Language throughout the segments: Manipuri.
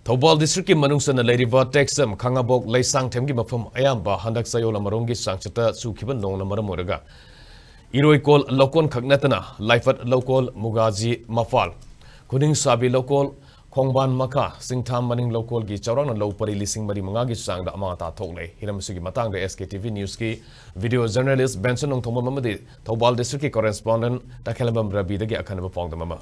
Thoubal District Manungsana Leriva Tekcham Khangabok Leishangthem gi mafam ayamba handak Echao-Na Maram gi sangchata sukiba nong na Maram Oiraga Iroi kol lokon khagnatana Laifat lokol Mugaji Mafal Kuning sabi lokol Khongban Maka Singtham maning lokol gi chawrang na Pari Lishing mari manga gi Changda Amang ta Thokle Hiram sugi matang de SKTV news ki video journalist Benson nong Thombal mamadi Thoubal District ki correspondent Takhelambam Rabi dagi akhanaba pawngda mama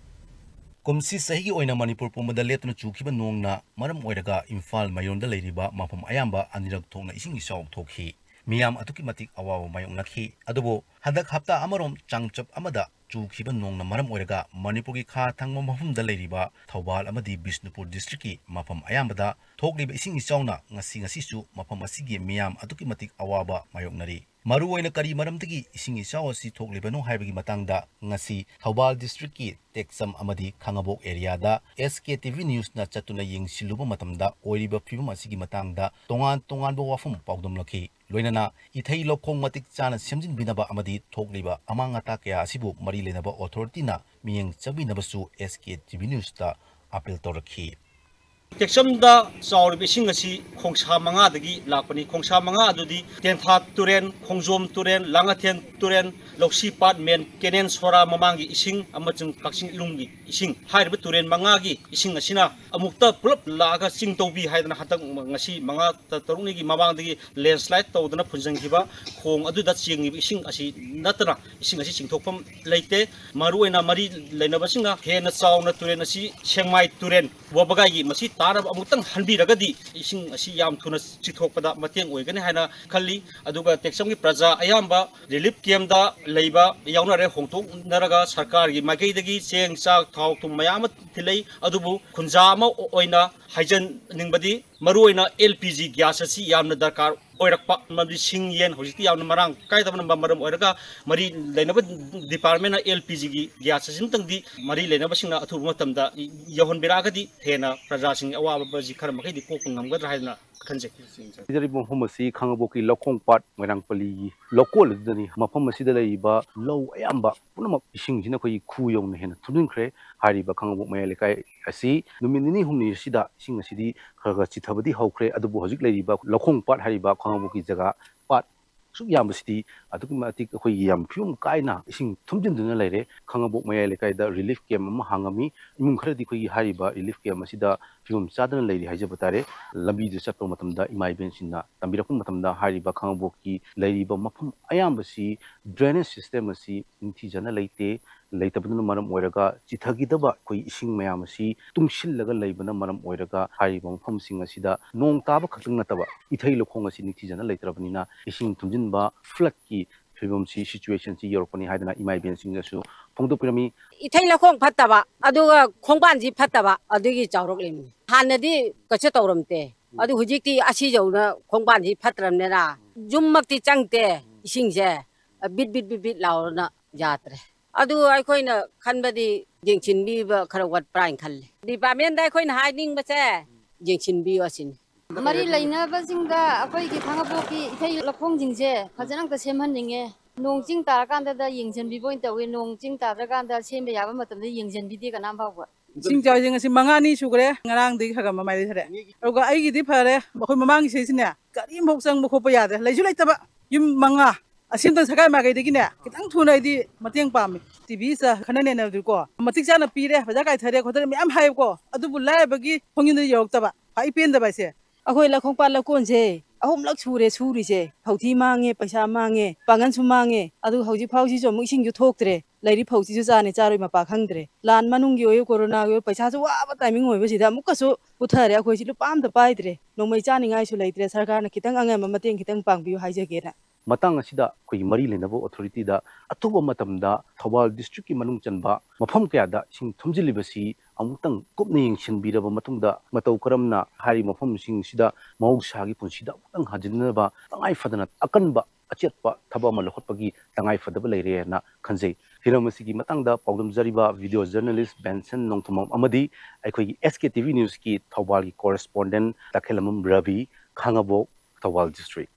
Kumsi sahi oina Manipur pumada letna chukiba nongna Maram Oiraga Imphal mayonda leiriba mafam ayamba anirak thongna Eching Echao thokhi miyam atuki matik awawa mayong nakhi adubo hadak hapta amarom changchap amada chukiba nongna Maram Oiraga Manipuri kha thangma mafamda leiriba Thoubal amadi Bishnupur district ki mafam ayambada thokliba Eching Echao-Na ngasi su mafam asigi miyam atuki matik awaba mayong nari Maru oina kari maramdagi Eching Echao asi thoklibano haibagi matangda ngasi Thoubal District ki Tekcham amadi Khangabok area da SKTV news na chatuna yengsiluba matamda oiriba phibam asigi matangda tongan bo wafum pawdamlaki loinana ithai lokhong matik chana semjin binaba amadi thokliba amangata kya asibu mari lenaba authority na miyeng chabinabasu SKTV news ta appeal torakhi Tekcham da saur Eching asi khongsa manga dagi lakpani khongsa manga adudi Tentha turen khongjom turen Langathen turen Loksi pat men kenen sora mamangi Eching amachung kaksing ilunggi Eching hairba turen manga gi Eching asina amukta pulap laga sing tobi haidana hatak ngasi manga tarungi gi mamang dagi landslide tawdana phunjangkiba khong aduda chingi Eching asi natana Eching asi chingthokpam leite maruena mari leinabasinga hena chauna turen asi sengmai turen wabagai gi masi tarab amutang hanbiragadi Eching asi yam thuna chithokpada mateng oigani haina khalli aduga Tekcham gi praja ayamba relief camp da leiba yaunare hongthok naraga sarkar gi mageidagi cheng chak thau thum mayam thilei adubu khunja ama oina haijan ningbadi maruoina LPG gas asi yamna darkar oirakpa mabdi sing yen hojiti yamna marang kaidabna Maram Oiraga mari leinaba department na LPG gi gas asin tangdi mari leinaba singna athubu matamda yahon biragadi thena praja sing awaba baji khar makai di kokung ngamgadra haina khanje Jari mafam asi Khangabok ki lokong pat Moirangpali lokol dani mafam asi da leiba low ayamba punamak Eching sina khoi khuyong na hena thuningkhre hariba Khangabok mayalekai asi numinini humni sida Eching asidi khaga chithabadi hawkhre adubu hojik leiba lokong pat hariba Khangabok ki jaga pat suk yambasidi aduki matik khoi yam phium kaina Eching thumjinduna leire Khangabok mayalekai da relief camp ma hangami imung khradi khoi hariba relief camp asida phium chadana leiri haijabatare lambi de chapro matamda imai bensina tambirakum matamda hariba Khangabok ki leiriba mafam ayambasi drainage system asi inthi jana leite leitabuna Maram Oiraga chithagidaba koi Eching mayam asi tungsillaga leibana Maram Oiraga hariba mafam sing asida nong taba khakling nataba ithai lokhong asi nithi jana leitrabnina Eching thumjinba flood ki phibam si situation si yorpani haidana imai bensing asu phongdo pirami ithai lokhong phattaba aduga khongban ji phattaba adugi chawrok lemni hanadi kacha tawramte adu hujikti asi jawna khongban ji phatramnera jummakti changte Eching je bit lawna jatre adu aikoina khanbadi jengchinbi ba kharawat prain khalle department da aikoina hiding ba che jengchinbi asin mari laina ba singda akoi ki Khangabok ki ithai lokhong jingje fajanang ta semhan ninge nong jing tar kan da yengchinbi boin ta we nong jing tar kan da sembe yaba matam da yengchinbi di kanam ba Sing jaw jing asi mangani sugre ngarang di khaga mamai thare oga ai gi di phare bakoi mamang se sine kari mok sang mokho pa yade laisu laitaba yum manga asim tang sakai magai de gine kitang thunai di mateng pam TV sa khanane na du ko matik chana pire baja kai thare khotar myam hai ko adu bulai bagi phongin de yok taba hai pen da ba se akhoi lakhong pa lakon je ahum lak suri je phauthi mange paisa mange pangan su mange adu hauji phauji jo Eching ju thoktre lairi phauji ju jane charoi mapa khangdre lan manung gi oyo corona gi paisa ju wa ba timing oi basida mukka su uthare akhoi si lu pam da paidre nongmai chani ngai su leitre sarkar na kitang angam mateng kitang pangbiu haije gena matang asida koi mari lenabo authority da atuba matamda Thoubal district ki manung chanba mafam kya da Eching thumjilibasi amutang kopne yengsinbiraba matungda matau karamna hari mafam sing sida mahousa gi punsida utang hajinaba tangai fadana akanba achetpa thaba malhotpagi tangai fadaba leire na khanjei hiramasi gi matangda pawdam jariba video journalist Benson nongthumam amadi aikoi SKTV news ki Thoubal ki correspondent Takhelamam Ravi Khangabok Thoubal district